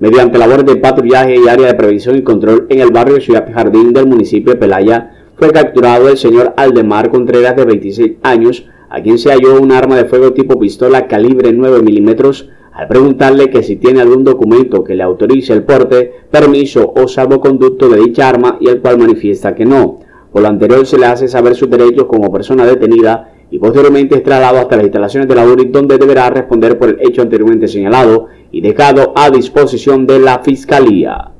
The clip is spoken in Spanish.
Mediante labores de patrullaje y área de prevención y control en el barrio Ciudad Jardín del municipio de Pelaya, fue capturado el señor Aldemar Contreras, de 26 años, a quien se halló un arma de fuego tipo pistola calibre 9 milímetros, al preguntarle que si tiene algún documento que le autorice el porte, permiso o salvoconducto de dicha arma, y el cual manifiesta que no. Por lo anterior, se le hace saber sus derechos como persona detenida y posteriormente es trasladado hasta las instalaciones de la URI, donde deberá responder por el hecho anteriormente señalado y dejado a disposición de la Fiscalía.